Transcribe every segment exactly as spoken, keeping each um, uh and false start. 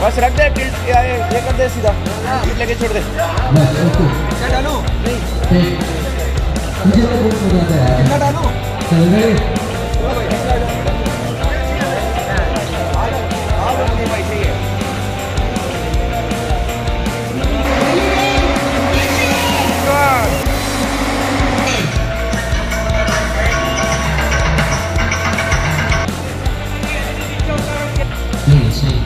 बस रख दे टिल्ट, ये कर दे सीधा, टिल्ट लेके छोड़ दे। क्या डालूं? नहीं कितना डालूं? चल गए भाई, सही है। नहीं सही।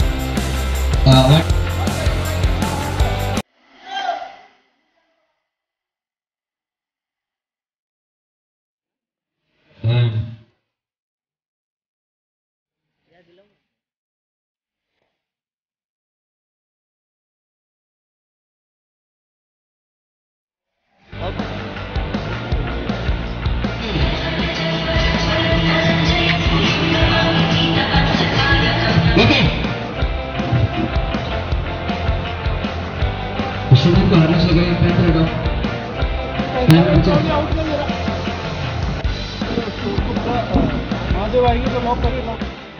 को हारनेस हो गई, पैंट लगा महादेव आएंगे तो लॉक करिए।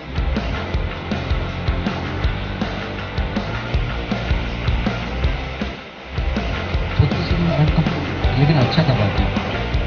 लेकिन अच्छा दबाते हैं।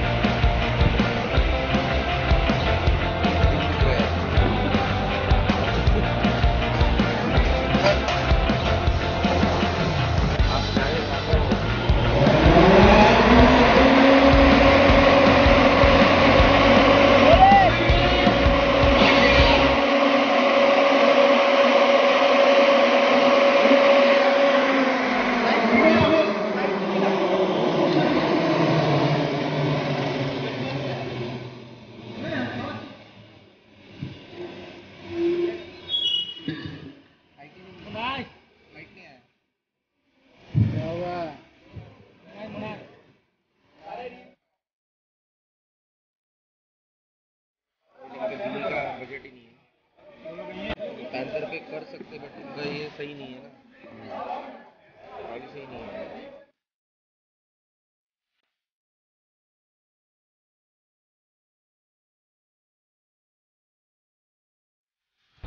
बजट ही नहीं है, पैंतर पे कर सकते बट उनका ये सही नहीं है ना, सही नहीं है।